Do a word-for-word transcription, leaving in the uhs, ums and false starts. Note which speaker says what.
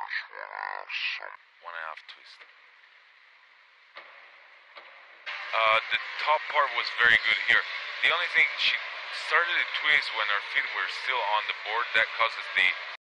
Speaker 1: One and a half twist. Uh, the top part was very good here. The only thing, she started to twist when her feet were still on the board. That causes the